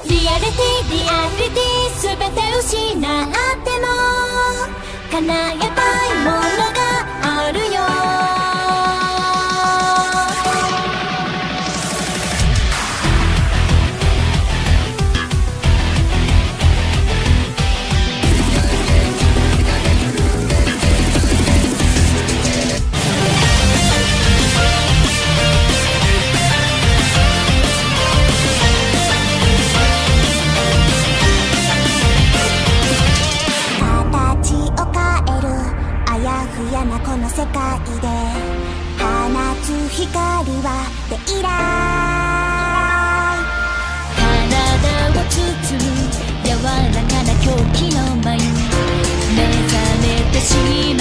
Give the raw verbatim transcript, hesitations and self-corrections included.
リアリティリアリティ全て失っても叶えたいものがあるよ。 この世界で放つ光はデイライ体を包む柔らかな狂気の舞目覚めてしまう